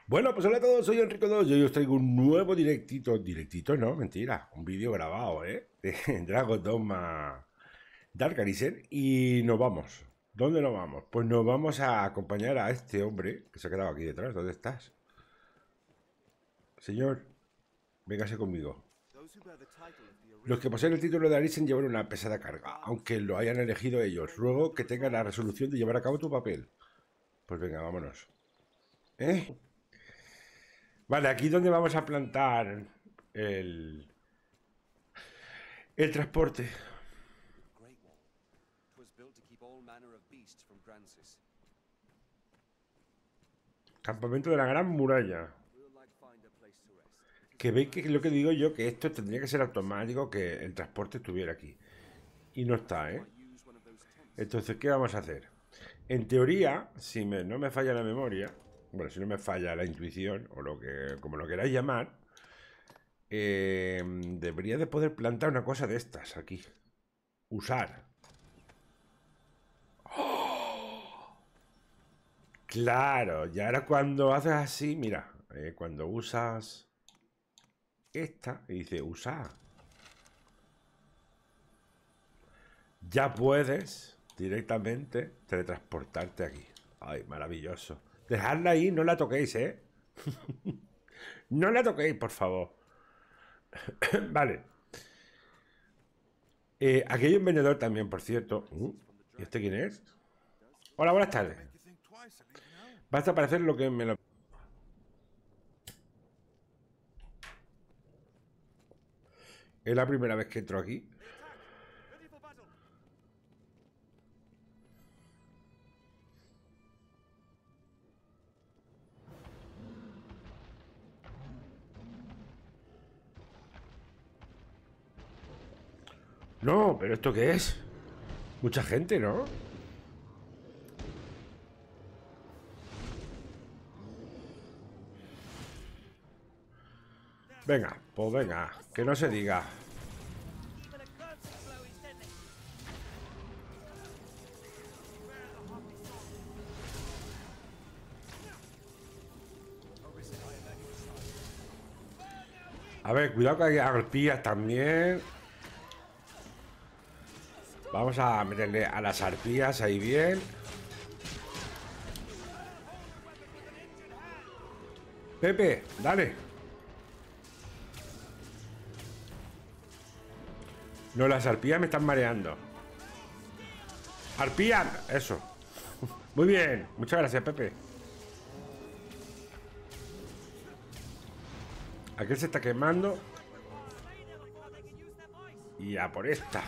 Bueno, pues hola a todos, soy Enrico 2 y hoy os traigo un nuevo directito no, mentira, un vídeo grabado, de Dragon Dogma Dark Arisen y nos vamos. ¿Dónde nos vamos? Pues nos vamos a acompañar a este hombre que se ha quedado aquí detrás. ¿Dónde estás? Señor, véngase conmigo. Los que poseen el título de Arisen llevan una pesada carga, aunque lo hayan elegido ellos. Ruego que tengan la resolución de llevar a cabo tu papel. Pues venga, vámonos. ¿Eh? Vale, aquí donde vamos a plantar el, el transporte. Campamento de la Gran Muralla. Que veis que es lo que digo yo, que esto tendría que ser automático, que el transporte estuviera aquí. Y no está, ¿eh? Entonces, ¿qué vamos a hacer? En teoría, si no me falla la memoria, bueno, si no me falla la intuición, o lo que, como lo queráis llamar, debería de poder plantar una cosa de estas aquí. Usar. ¡Oh! Claro, y ahora cuando haces así, mira, cuando usas esta, y dice usar, ya puedes directamente teletransportarte aquí. Ay, maravilloso. Dejadla ahí, no la toquéis, ¿eh? No la toquéis, por favor. Vale. Aquí hay un vendedor también, por cierto. ¿Y este quién es? Hola, buenas tardes. Basta aparecer lo que me lo... Es la primera vez que entro aquí. No, pero ¿esto qué es? Mucha gente, ¿no? Venga, pues venga, que no se diga. A ver, cuidado que hay arpías también. Vamos a meterle a las arpías ahí bien. Pepe, dale. No, las arpías me están mareando. Arpías, eso. Muy bien, muchas gracias, Pepe. Aquel se está quemando. Y a por esta.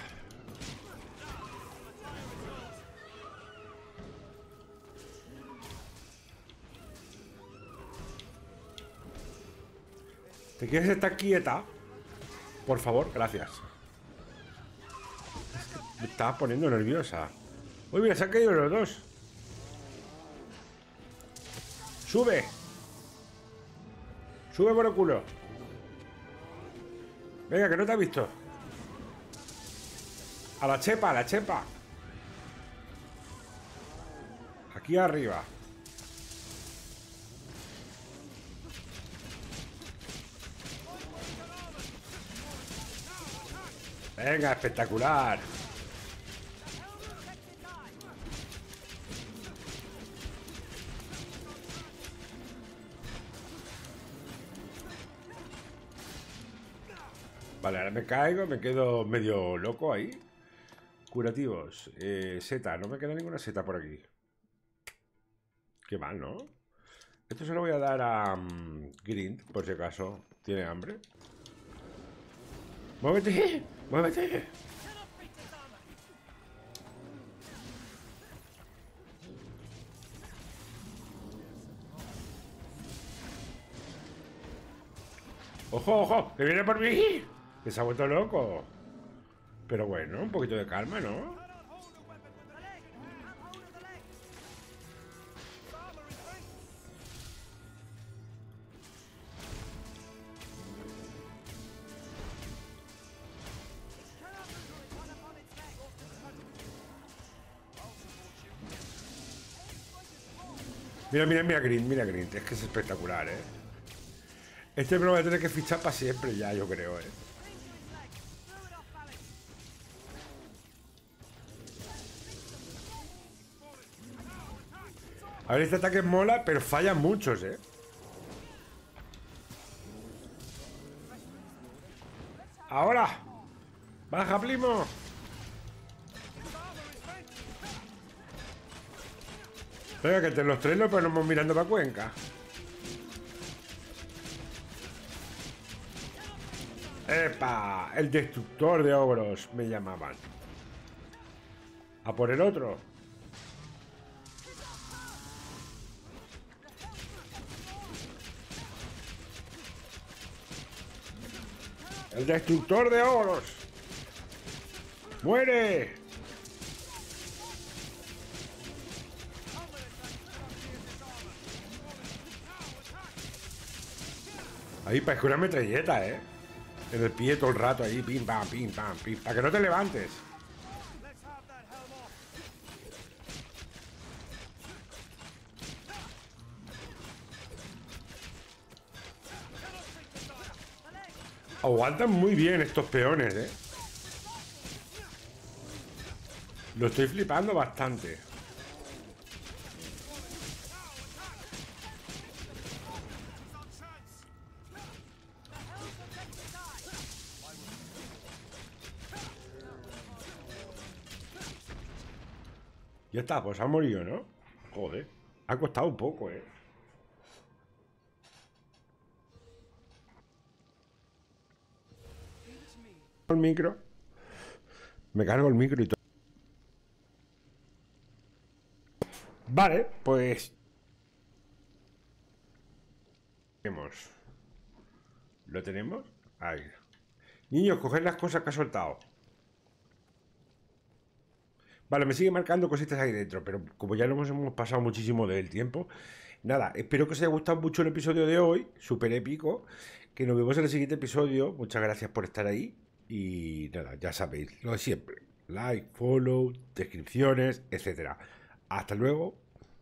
¿Te quieres estar quieta? Por favor, gracias. Me estaba poniendo nerviosa. Uy, mira, se han caído los dos. ¡Sube! ¡Sube por el culo! Venga, que no te ha visto. A la chepa, a la chepa. Aquí arriba. Venga, espectacular. Vale, ahora me caigo, me quedo medio loco ahí. Curativos. Seta, no me queda ninguna seta por aquí. Qué mal, ¿no? Esto se lo voy a dar a Grind, por si acaso tiene hambre. ¡Muévete! ¡Muévete! ¡Ojo, ojo! ¡Que viene por mí! ¡Que se ha vuelto loco! Pero bueno, un poquito de calma, ¿no? Mira Green, mira Green. Es que es espectacular, ¿eh? Este me lo voy a tener que fichar para siempre ya, yo creo, ¿eh? A ver, este ataque mola, pero fallan muchos, ¿eh? ¡Ahora! ¡Baja, primo! Venga, que entre los tres nos ponemos mirando para Cuenca. ¡Epa! El destructor de ogros me llamaban. A por el otro. El destructor de ogros. ¡Muere! Ahí, para que una metralleta, ¿eh? En el pie todo el rato ahí, pim, pam, pim, pam, pim. Para que no te levantes. Aguantan muy bien estos peones, ¿eh? Lo estoy flipando bastante. Ya está, pues ha morido, ¿no? Joder. Ha costado un poco, ¿eh? El micro. Me cargo el micro y todo. Vale, pues... ¿Lo tenemos? Ahí. Niños, coged las cosas que ha soltado. Vale, me sigue marcando cositas ahí dentro, pero como ya nos hemos pasado muchísimo del tiempo, nada, espero que os haya gustado mucho el episodio de hoy, súper épico, que nos vemos en el siguiente episodio. Muchas gracias por estar ahí y nada, ya sabéis, lo de siempre, like, follow, descripciones, etcétera. Hasta luego.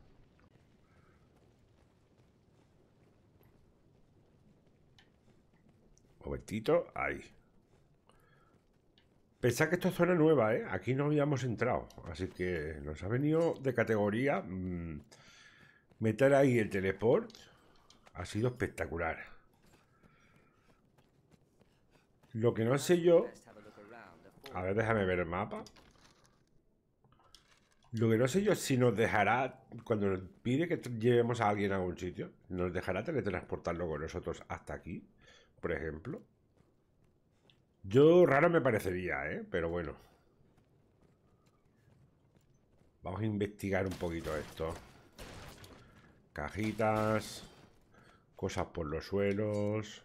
Momentito, ahí. Pensad que esto es zona nueva, ¿eh? Aquí no habíamos entrado, así que nos ha venido de categoría. Meter ahí el teleport ha sido espectacular. Lo que no sé yo... A ver, déjame ver el mapa. Lo que no sé yo es si nos dejará... Cuando nos pide que llevemos a alguien a algún sitio, ¿nos dejará teletransportarlo con nosotros hasta aquí? Por ejemplo. Yo raro me parecería, ¿eh? Pero bueno. Vamos a investigar un poquito esto. Cajitas. Cosas por los suelos.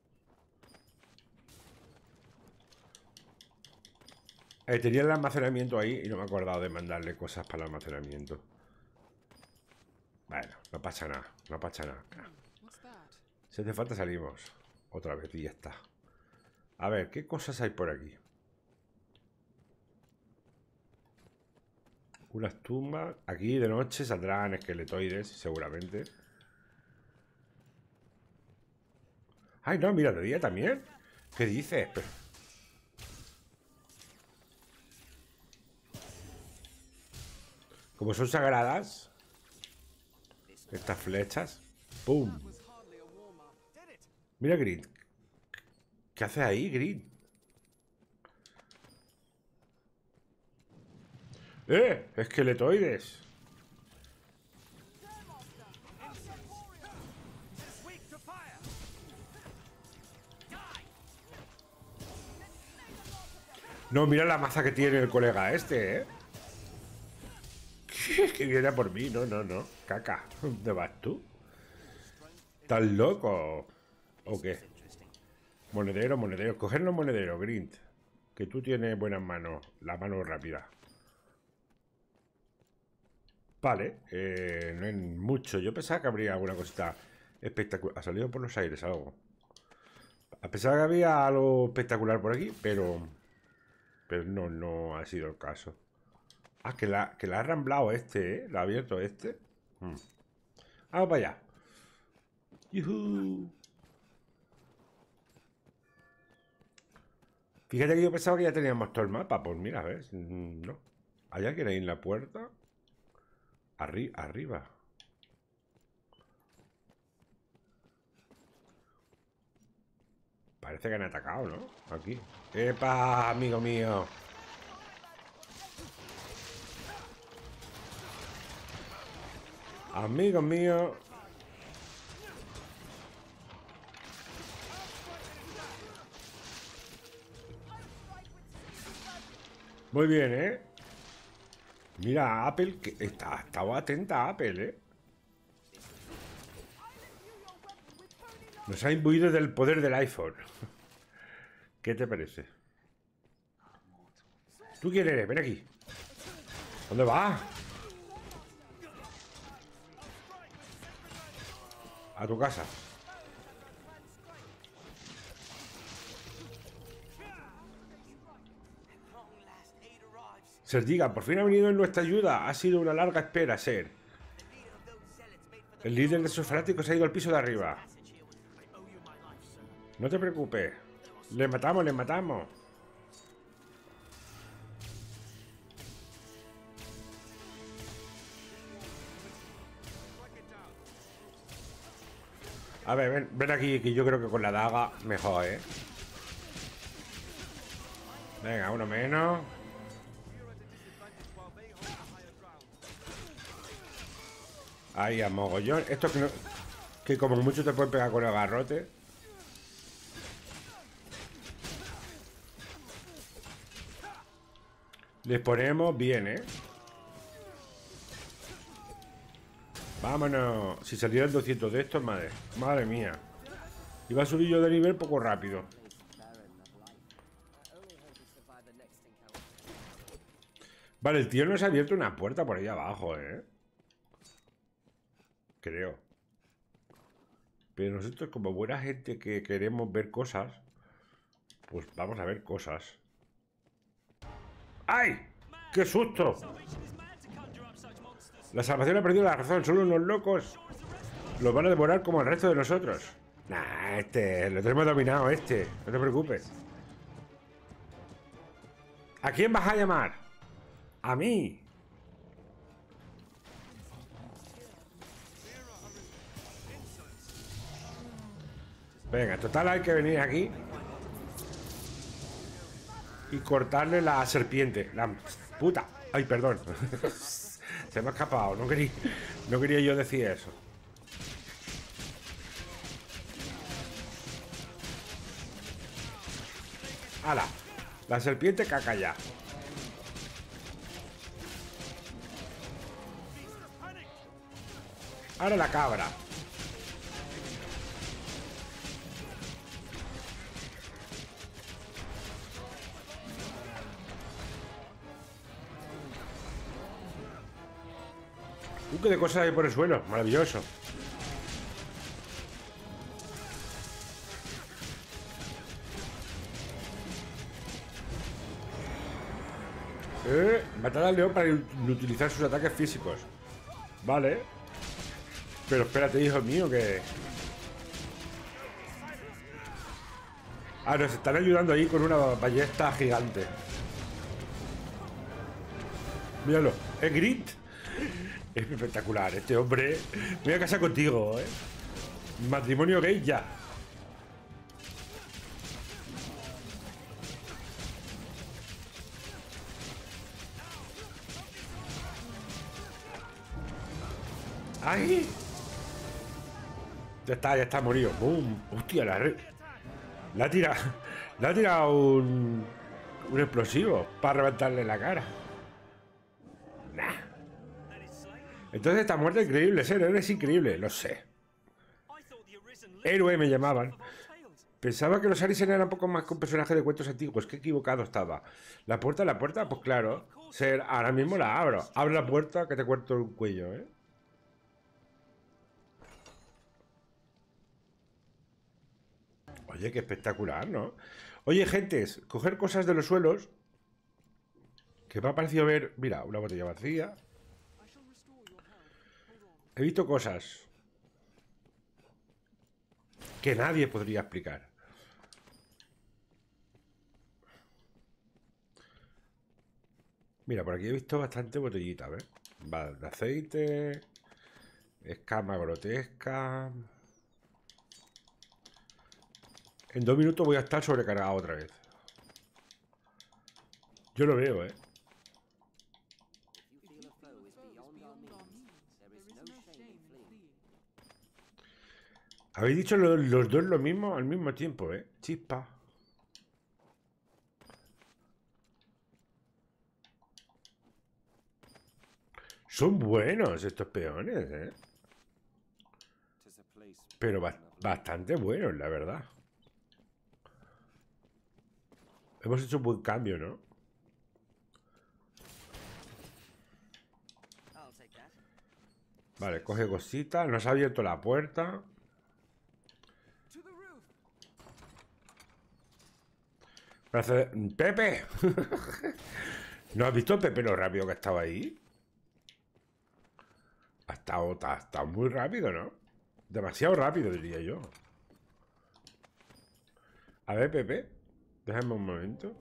Tenía el almacenamiento ahí y no me he acordado de mandarle cosas para el almacenamiento. Bueno, no pasa nada, no pasa nada. Si hace falta salimos otra vez y ya está. A ver, ¿qué cosas hay por aquí? Unas tumbas. Aquí de noche saldrán esqueletoides, seguramente. Ay, no, mira, de día también. ¿Qué dices? Como son sagradas estas flechas. ¡Pum! Mira, Grid. ¿Qué haces ahí, Grid? ¡Esqueletoides! No, mira la maza que tiene el colega este, ¿eh? Que viene a por mí. No, no, no. Caca. ¿Dónde vas tú? ¿Estás loco? ¿O qué? Monedero, monedero. Coger los monederos, Grint. Que tú tienes buenas manos. La mano rápida. Vale. No hay mucho. Yo pensaba que habría alguna cosita espectacular. Ha salido por los aires algo. A pesar de que había algo espectacular por aquí, pero no, no ha sido el caso. Ah, que la ha ramblado este, ¿eh? La ha abierto este. Vamos para allá. ¡Yujú! Fíjate que yo pensaba que ya teníamos todo el mapa. Pues mira, ¿ves? No. ¿Hay alguien ahí en la puerta? Arriba. Parece que han atacado, ¿no? Aquí. ¡Epa, amigo mío! Amigo mío. Muy bien, ¿eh? Mira, Apple, que estaba atenta a Apple, ¿eh? Nos ha imbuido del poder del iPhone. ¿Qué te parece? ¿Tú quién eres? Ven aquí. ¿Dónde vas? A tu casa. Serdiga, por fin ha venido en nuestra ayuda. Ha sido una larga espera, Ser. El líder de esos fanáticos ha ido al piso de arriba. No te preocupes. Le matamos, le matamos. A ver, ven aquí, que yo creo que con la daga mejor, ¿eh? Venga, uno menos. Ahí, a mogollón. Esto que como mucho te pueden pegar con el garrote. Les ponemos bien, ¿eh? Vámonos. Si salieran 200 de estos, madre mía. Iba a subir yo de nivel poco rápido. Vale, el tío nos ha abierto una puerta por ahí abajo, ¿eh? Creo. Pero nosotros, como buena gente que queremos ver cosas, pues vamos a ver cosas. ¡Ay! ¡Qué susto! La salvación ha perdido la razón. Solo unos locos los van a devorar como el resto de nosotros. Nah, lo tenemos dominado, no te preocupes. ¿A quién vas a llamar? A mí. Venga, total hay que venir aquí y cortarle la serpiente. La puta. Ay, perdón. Se me ha escapado. No quería yo decir eso. ¡Hala! La serpiente caca ya. Ahora la cabra. ¿Qué de cosas hay por el suelo? Maravilloso. Matar al león para utilizar sus ataques físicos. Vale. Pero espérate, hijo mío, que... Ah, nos están ayudando ahí con una ballesta gigante. Míralo. Es Grit. Es espectacular. Este hombre... Me voy a casar contigo, ¿eh? Matrimonio gay ya. ¡Ay! Ya está morido. ¡Bum! ¡Hostia! Le ha tirado un explosivo para reventarle la cara. Nah. Entonces esta muerte increíble, ser héroe es increíble, lo sé. Héroe me llamaban. Pensaba que los Arisen eran un poco más que un personaje de cuentos antiguos. Qué equivocado estaba. La puerta, pues claro. Ser, ahora mismo la abro. Abre la puerta que te corto el cuello, ¿eh? Oye, qué espectacular, ¿no? Oye, gentes, coger cosas de los suelos. Que me ha parecido ver... Mira, una botella vacía. He visto cosas. que nadie podría explicar. Mira, por aquí he visto bastante botellita, ¿ves? Vale, de aceite, escama grotesca. En 2 minutos voy a estar sobrecargado otra vez. Yo lo veo, ¿eh? Habéis dicho los dos lo mismo al mismo tiempo, ¿eh? Chispa. Son buenos estos peones, ¿eh? Pero bastante buenos, la verdad. Hemos hecho un buen cambio, ¿no? Vale, coge cositas. Nos ha abierto la puerta. ¡Pepe! ¿No has visto Pepe lo rápido que estaba ahí? Ha estado muy rápido, ¿no? Demasiado rápido, diría yo. A ver, Pepe. Déjame un momento.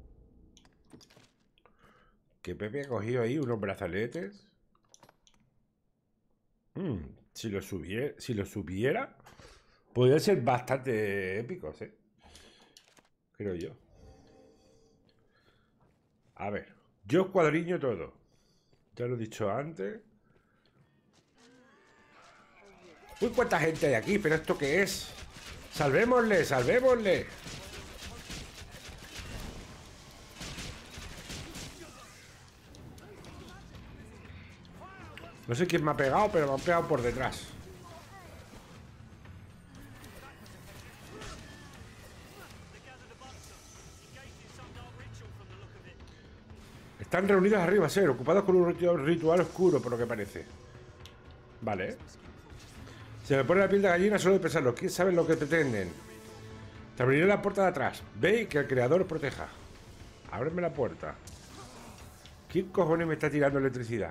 Que Pepe ha cogido ahí unos brazaletes. Si lo subiera, podría ser bastante épicos, ¿eh? Creo yo. A ver. Yo escuadriño todo. Ya lo he dicho antes. Uy, cuánta gente hay aquí, pero ¿esto qué es? ¡Salvémosle, salvémosle! No sé quién me ha pegado, pero me han pegado por detrás. Están reunidos arriba, ser, ocupados con un ritual oscuro, por lo que parece. Vale. Se me pone la piel de gallina solo de pensarlo. ¿Quién sabe lo que pretenden? Te abriré la puerta de atrás. Ve y que el creador os proteja. Ábreme la puerta. ¿Quién cojones me está tirando electricidad?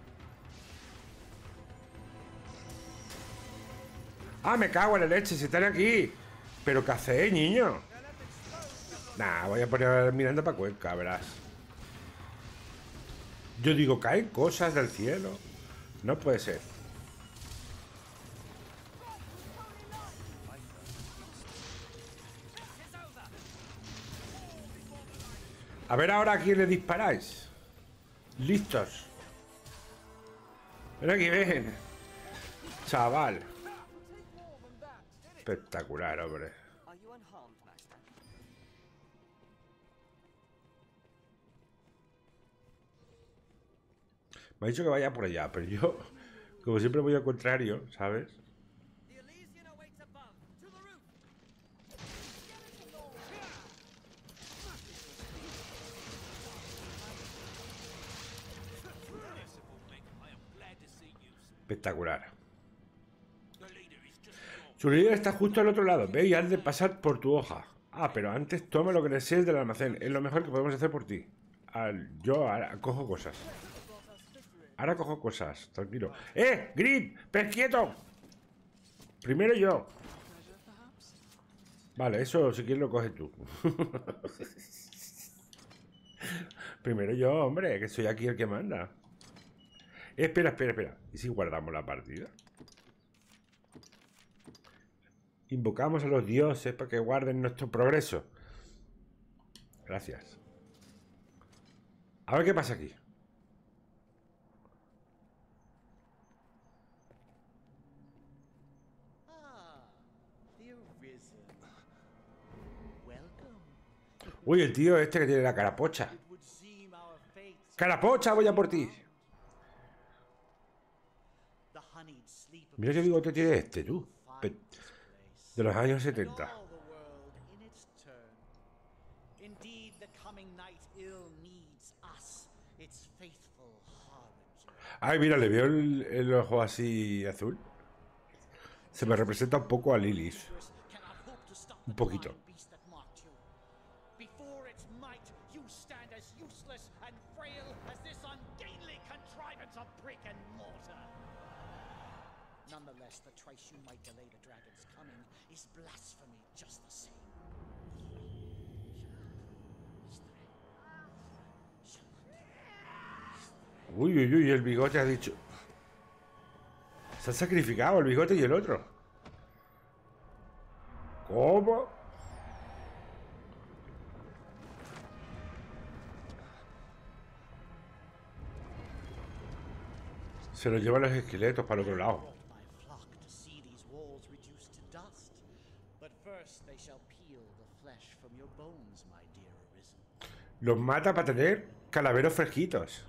¡Ah, me cago en la leche! ¡Se están aquí! ¿Pero qué hacéis, niño? Nah, voy a poner mirando para Cuenca, verás. Yo digo, caen cosas del cielo. No puede ser. A ver ahora a quién le disparáis. Listos. Ven aquí, ven. Chaval. Espectacular, hombre. Me ha dicho que vaya por allá, pero yo, como siempre, voy al contrario, ¿sabes? Espectacular. Su líder está justo al otro lado. Ve y has de pasar por tu hoja. Ah, pero antes toma lo que desees del almacén. Es lo mejor que podemos hacer por ti. Yo ahora cojo cosas. Ahora cojo cosas. Tranquilo. ¡Grid! ¡Pez quieto! Primero yo. Vale, eso si quieres lo coges tú. Primero yo, hombre, que soy aquí el que manda. Espera, espera, espera. ¿Y si guardamos la partida? Invocamos a los dioses para que guarden nuestro progreso. Gracias. A ver qué pasa aquí. Uy, el tío este que tiene la carapocha. ¡Carapocha, voy a por ti! Mira qué bigote tiene este, tú. De los años 70. Ay, mira, le veo el ojo así azul. Se me representa un poco a Lilith. Un poquito. Nonetheless, the twice you might delay the dragon's coming is blasphemy just the same. Uy, uy, uy, el bigote ha dicho... Se han sacrificado el bigote y el otro. ¿Cómo? Se los llevan los esqueletos para el otro lado. Los mata para tener calaveros fresquitos.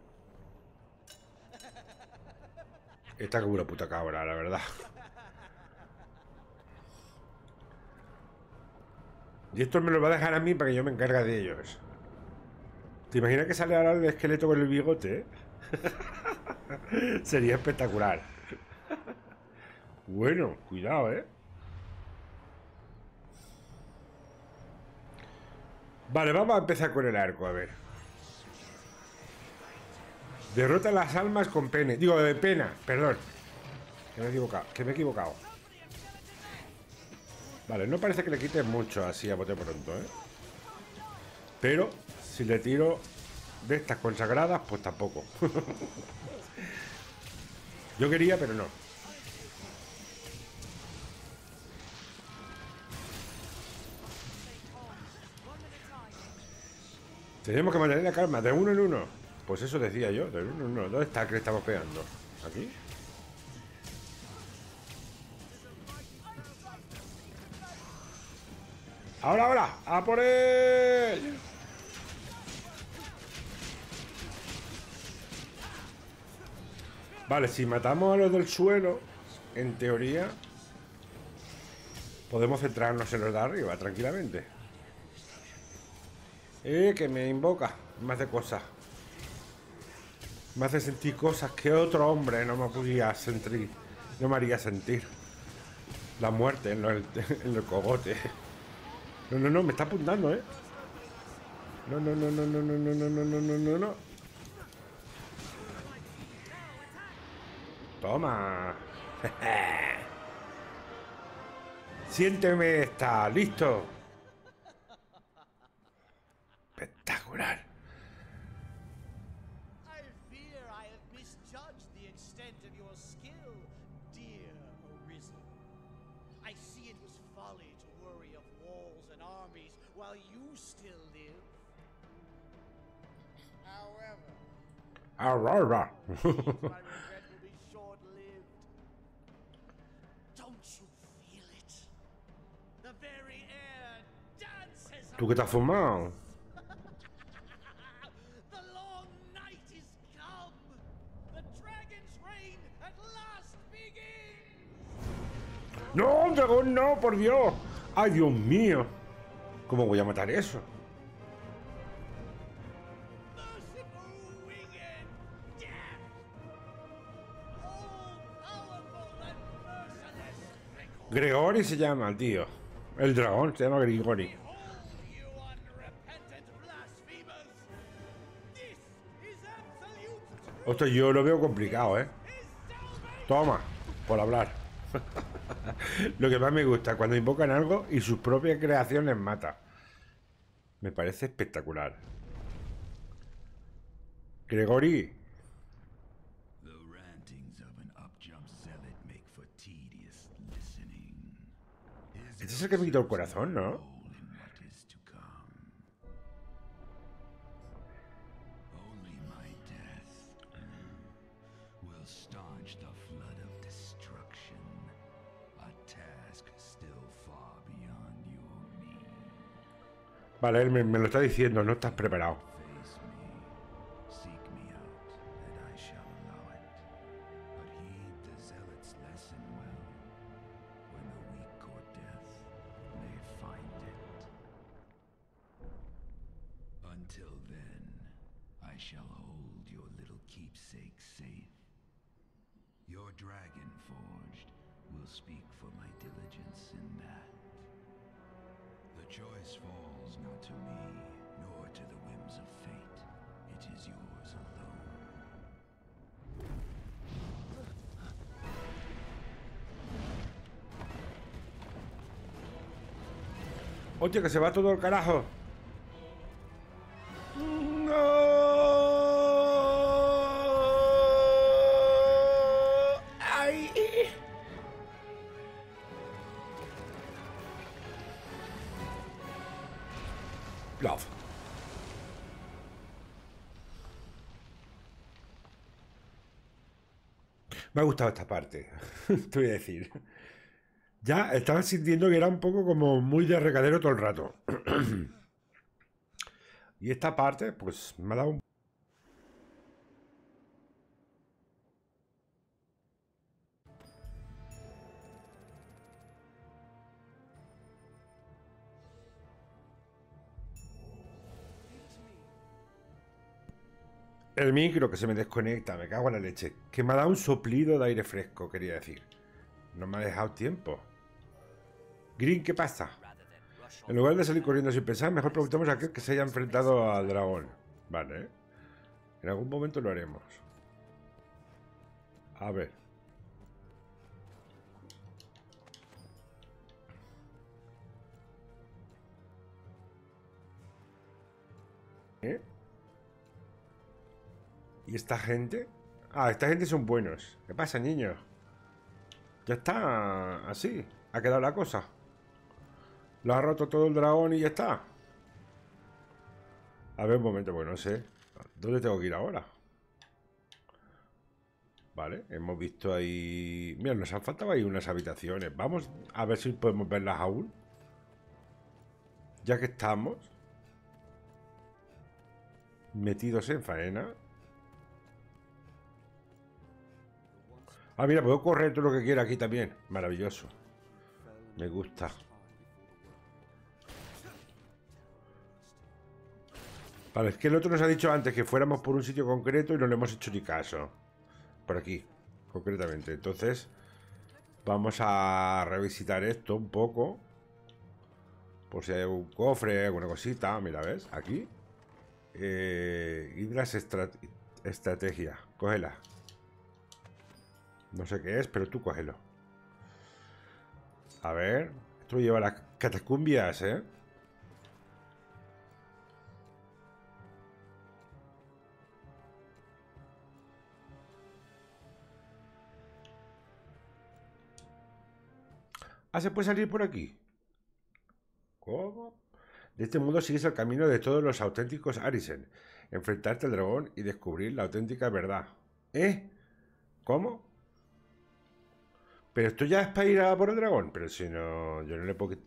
Está como una puta cabra, la verdad. Y esto me lo va a dejar a mí para que yo me encargue de ellos. ¿Te imaginas que sale ahora el esqueleto con el bigote? Sería espectacular. Bueno, cuidado, ¿eh? Vale, vamos a empezar con el arco, a ver. Derrota las almas con pene. Digo, de pena, perdón. Que me he equivocado. Vale, no parece que le quite mucho así a bote pronto, ¿eh? Pero si le tiro de estas consagradas, pues tampoco. Yo quería, pero no. Tenemos que mantener la calma, de uno en uno. Pues eso decía yo, de uno en uno. ¿Dónde está el que le estamos pegando? ¿Aquí? ¡Ahora, ahora! ¡A por él! Vale, si matamos a los del suelo, en teoría, podemos centrarnos en los de arriba, tranquilamente. Que me invoca, me hace cosas. Me hace sentir cosas que otro hombre no me podía sentir. No me haría sentir. La muerte en el cogote. No, no, no, me está apuntando, ¿eh? No, no, no, no, no, no, no, no, no, no, no, no, no. Toma. Siénteme, está listo. Espectacular. I fear I have misjudged the extent of your skill, dear Arisen. I see it was folly to worry of walls and armies while you still live. However, Aurora. my regret will be short-lived. Don't you feel it? The very air dances. ¿Tú qué te has fumado? The long night is come. The dragon's reign at last begins. ¡No, dragón, no! ¡Por Dios! ¡Ay, Dios mío! ¿Cómo voy a matar eso? Merciful winged death. All powerful and merciless. Gregory se llama el tío. El dragón se llama Gregory. Behold, you unrepentant blasphemers. This is absolute. Ostras, yo lo veo complicado, ¿eh? Toma, por hablar. Lo que más me gusta, cuando invocan algo y sus propias creaciones mata. Me parece espectacular. Gregory. The rantings of an up-jump zealot make for tedious listening. Este es el que me quitó el corazón, ¿no? What is to come. Only my death will staunch the flood of destruction. A task still far beyond your means. Vale, él me lo está diciendo, no estás preparado. Face me, seek me out, and I shall allow it. But heed the zealot's lesson well. When the weak court death, they find it. Until then, I shall hold your little keepsake safe. Your dragon forged will speak for my diligence in that. The choice falls not to me, nor to the whims of fate. It is yours alone. ¡Hostia, que se va todo el carajo! ¡No! ¡Ay! Love. Me ha gustado esta parte, te voy a decir. Ya estaba sintiendo que era un poco como muy de recadero todo el rato. Y esta parte, pues me ha dado un... El micro que se me desconecta, me cago en la leche. Que me ha dado un soplido de aire fresco, quería decir. No me ha dejado tiempo. Green, ¿qué pasa? En lugar de salir corriendo sin pensar, mejor preguntemos a aquel que se haya enfrentado al dragón. Vale, ¿eh? En algún momento lo haremos. A ver. ¿Eh? ¿Y esta gente? Ah, esta gente son buenos. ¿Qué pasa, niño? Ya está así. Ha quedado la cosa. Lo ha roto todo el dragón y ya está. A ver, un momento, pues no sé. ¿Dónde tengo que ir ahora? Vale, hemos visto ahí... Mira, nos han faltado ahí unas habitaciones. Vamos a ver si podemos verlas aún. Ya que estamos metidos en faena. Ah, mira, puedo correr todo lo que quiera aquí también. Maravilloso. Me gusta. Vale, es que el otro nos ha dicho antes que fuéramos por un sitio concreto y no le hemos hecho ni caso. Por aquí, concretamente. Entonces, vamos a revisitar esto un poco. Por si hay algún cofre, alguna cosita. Mira, ¿ves? Aquí. Hidras estrategia. Cógela. No sé qué es, pero tú cógelo. A ver. Esto lleva a las catacumbias, ¿eh? Ah, ¿se puede salir por aquí? ¿Cómo? De este mundo sigues el camino de todos los auténticos Arisen. Enfrentarte al dragón y descubrir la auténtica verdad. ¿Eh? ¿Cómo? Pero esto ya es para ir a por el dragón. Pero si no, yo no le puedo...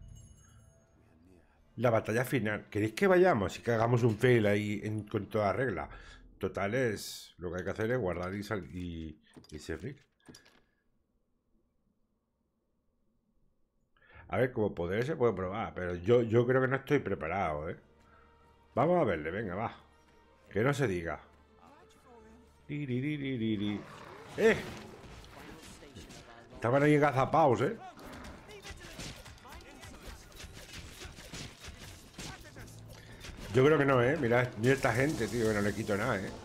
La batalla final. ¿Queréis que vayamos y que hagamos un fail ahí con toda regla? Total es... Lo que hay que hacer es guardar y servir. A ver, como poder se puede probar, pero yo creo que no estoy preparado, ¿eh? Vamos a verle, venga, va. Que no se diga. ¡Eh! Estaban ahí agazapaos, ¿eh? Yo creo que no, ¿eh? Mira esta gente, tío, que no le quito nada, ¿eh?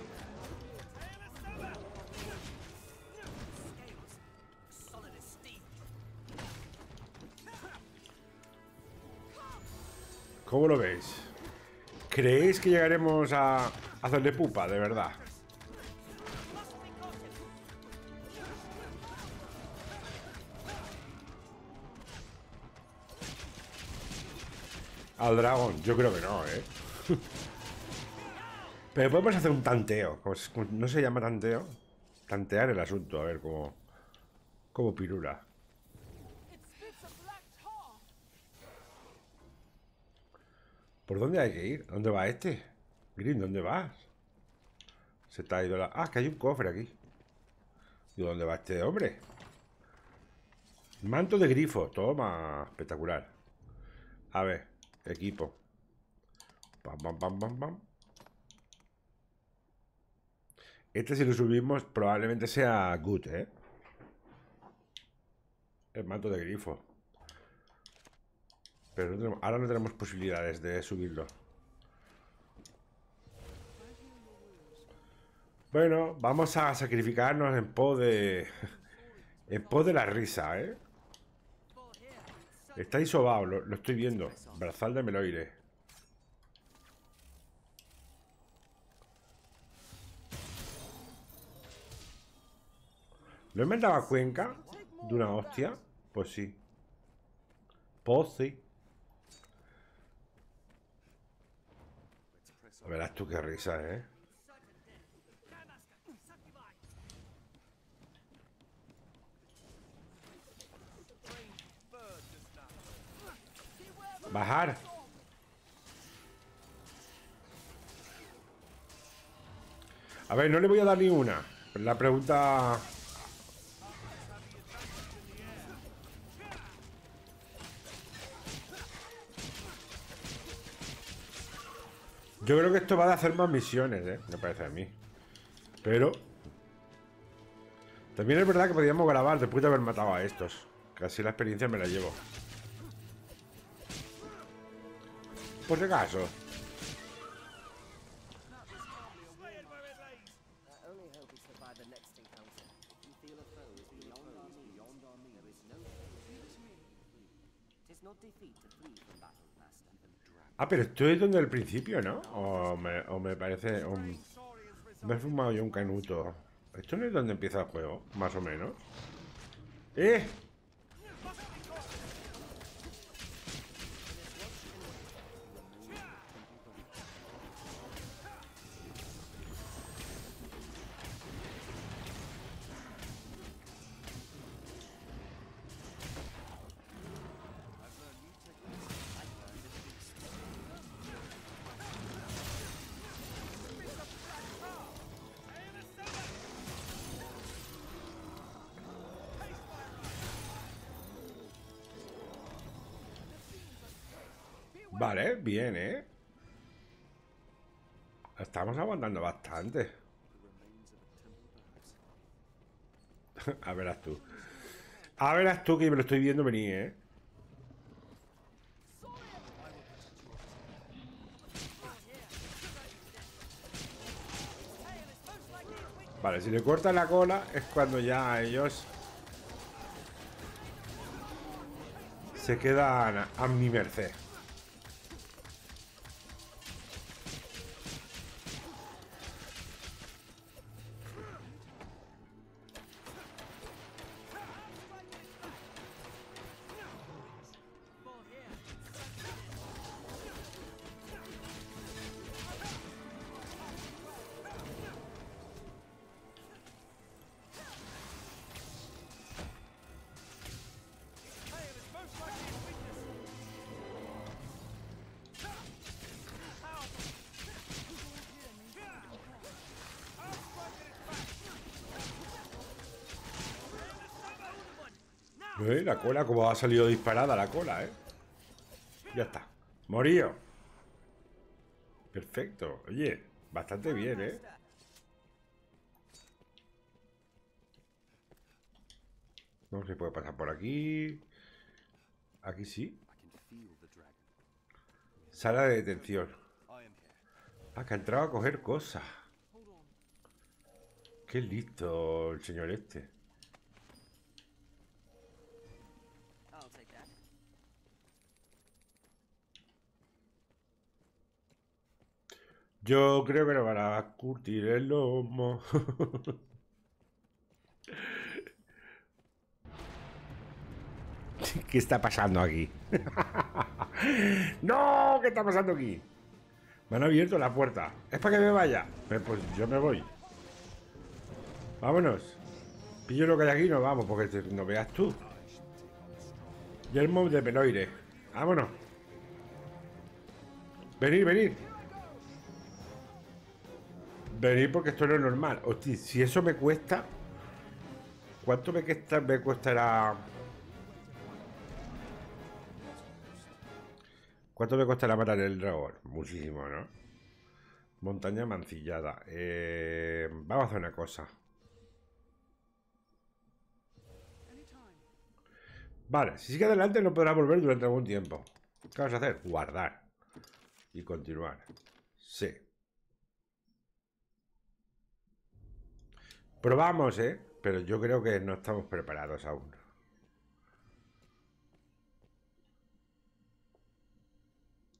¿Cómo lo veis? ¿Creéis que llegaremos a hacerle pupa, de verdad? Al dragón, yo creo que no, ¿eh? Pero podemos hacer un tanteo. ¿No se llama tanteo? Tantear el asunto, a ver cómo pirula. ¿Por dónde hay que ir? ¿Dónde va este? Green, ¿dónde vas? Se te ha ido la... Ah, que hay un cofre aquí. ¿Y dónde va este hombre? Manto de grifo. Toma. Espectacular. A ver. Equipo. Pam, pam, pam, pam, pam. Este, si lo subimos, probablemente sea good, ¿eh? El manto de grifo. Pero ahora no tenemos posibilidades de subirlo. Bueno, vamos a sacrificarnos en pos de... en pos de la risa, ¿eh? Está disobado, lo estoy viendo. Brazal de Meloire. ¿Lo he mandado a Cuenca? ¿De una hostia? Pues sí. Pues sí. Verás tú qué risa, ¿eh? Bajar. A ver, no le voy a dar ni una. La pregunta... Yo creo que esto va a hacer más misiones, ¿eh? Me parece a mí. Pero... También es verdad que podríamos grabar después de haber matado a estos. Que así la experiencia me la llevo. Por si acaso. Ah, pero esto es donde el principio, ¿no? O me parece... me he fumado yo un canuto. Esto no es donde empieza el juego, más o menos. ¡Eh! Vale, bien, ¿eh? Estamos aguantando bastante. A verás tú. A verás tú que me lo estoy viendo venir, ¿eh? Vale, si le cortan la cola es cuando ya ellos se quedan a mi merced. La cola, como ha salido disparada la cola, ¿eh? Ya está. Morío. Perfecto. Oye, bastante bien, ¿eh? No se puede pasar por aquí. Aquí sí. Sala de detención. Ah, que ha entrado a coger cosas. Qué listo el señor este. Yo creo que nos van a curtir el lomo. ¿Qué está pasando aquí? ¡No! ¿Qué está pasando aquí? Me han abierto la puerta. ¿Es para que me vaya? Pues yo me voy. Vámonos. Pillo lo que hay aquí y nos vamos, porque no veas tú. Yermo de Meloire. Vámonos. Venid, venid. Venid porque esto no es normal. Hostia, si eso me cuesta... ¿Cuánto me costará? ¿Cuánto me costará matar el dragón? Muchísimo, ¿no? Montaña mancillada. Vamos a hacer una cosa. Vale, si sigue adelante no podrá volver durante algún tiempo. ¿Qué vamos a hacer? Guardar. Y continuar. Sí. Probamos, ¿eh? Pero yo creo que no estamos preparados aún.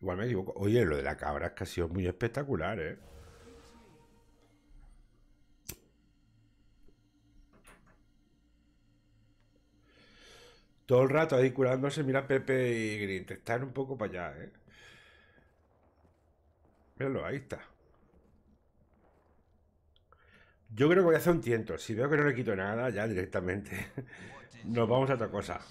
igual me equivoco. Oye, lo de la cabra es que ha sido muy espectacular, ¿eh? Todo el rato ahí curándose, mira Pepe y Grint. Están un poco para allá, ¿eh? Míralo, ahí está. Yo creo que voy a hacer un tiento. Si veo que no le quito nada, ya directamente nos vamos a otra cosa.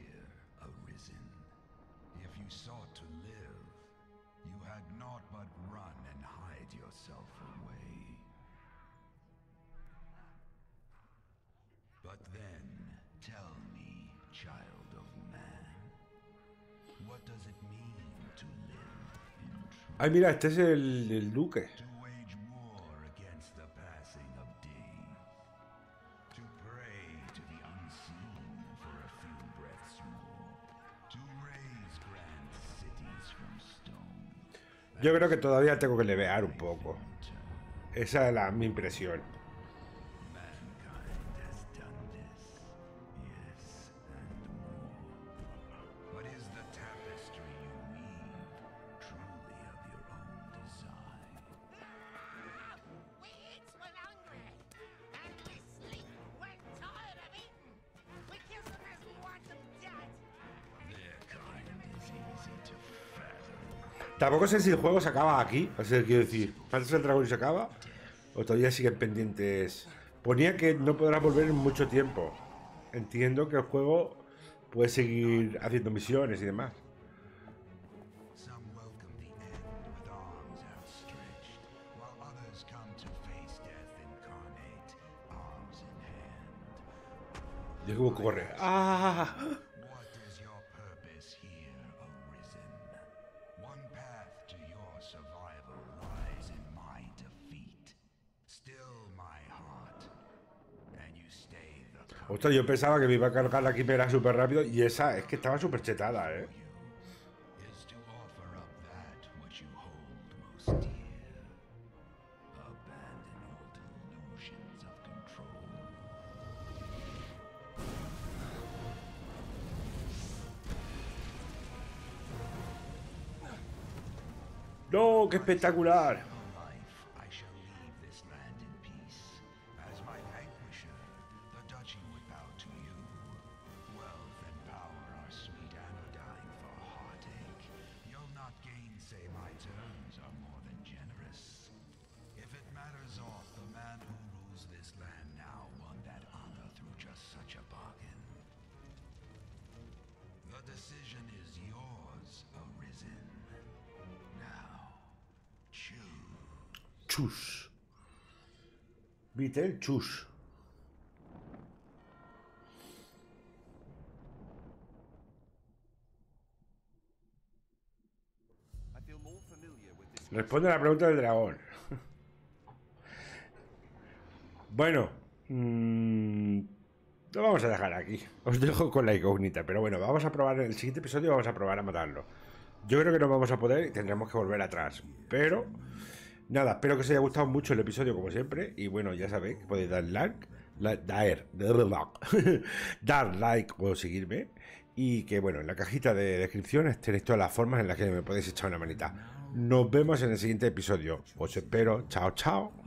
Ay, mira, este es el duque. Yo creo que todavía tengo que levear un poco. Esa es mi impresión. Tampoco sé si el juego se acaba aquí. O sea, quiero decir, ¿Panzas del Dragón y se acaba? ¿O todavía siguen pendientes? Ponía que no podrás volver en mucho tiempo. Entiendo que el juego puede seguir haciendo misiones y demás. Yo como corre. ¡Ah! Ostras, yo pensaba que me iba a cargar la quimera súper rápido y esa es que estaba súper chetada, ¿eh? ¡No! ¡Qué espectacular! Chus. Vitel Chus. Responde a la pregunta del dragón. Bueno, lo vamos a dejar aquí. Os dejo con la incógnita, pero bueno, vamos a probar en el siguiente episodio, vamos a probar a matarlo. Yo creo que no vamos a poder y tendremos que volver atrás, pero nada, espero que os haya gustado mucho el episodio como siempre. Y bueno, ya sabéis que podéis dar like o seguirme. Y que bueno, en la cajita de descripción tenéis todas las formas en las que me podéis echar una manita. Nos vemos en el siguiente episodio. Os espero. Chao, chao.